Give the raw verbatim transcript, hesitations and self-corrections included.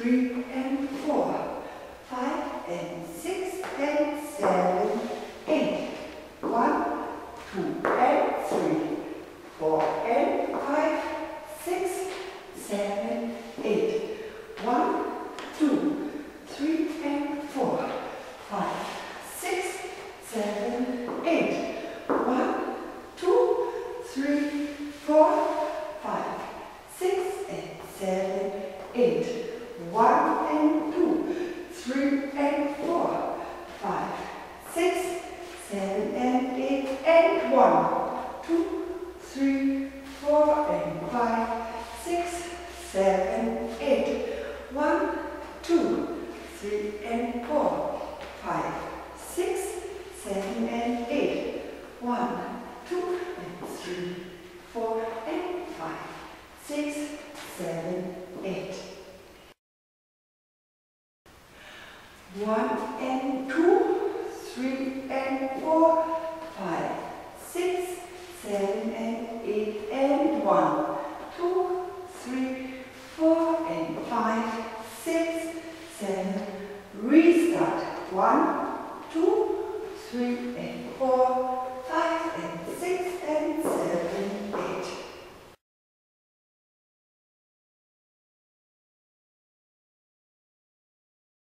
three and four, five and six and seven, eight. One, two and three, four and five, six, seven, eight. One, two, three and four, five, six, seven, eight. One, two, three, four, five, six and seven, eight. One and two, three and four, five, six, seven and eight, and one, two, three, four and five, six, seven, eight. One, two, three and four, five, six, seven and eight. One, two and three, four and five, six, seven, eight. One and two, three and four, five, six, seven and eight, and one, two, three, four and five, six, seven. Restart. One, two, three and four, five and six